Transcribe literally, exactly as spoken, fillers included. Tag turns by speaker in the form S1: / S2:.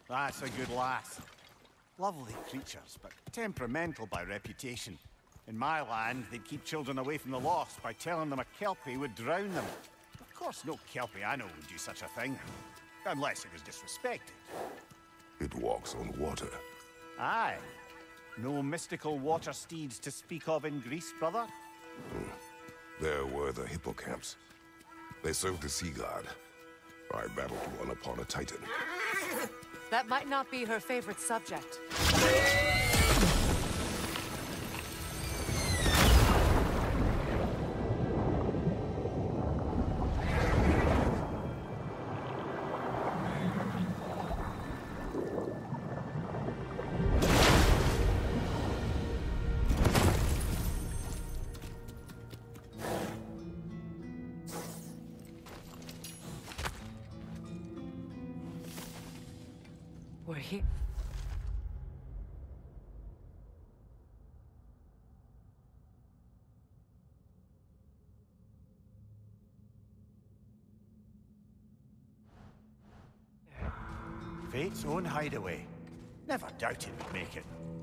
S1: That's a good lass. Lovely creatures, but temperamental by reputation. In my land, they'd keep children away from the lost by telling them a Kelpie would drown them. Of course, no Kelpie I know would do such a thing. Unless it was disrespected.
S2: It walks on water.
S1: Aye. No mystical water steeds to speak of in Greece, brother?
S2: Hmm. There were the hippocamps. They served the sea god. I battled one upon a titan.
S3: That might not be her favorite subject. We're here.
S1: Fate's own hideaway. Never doubted we'd make it.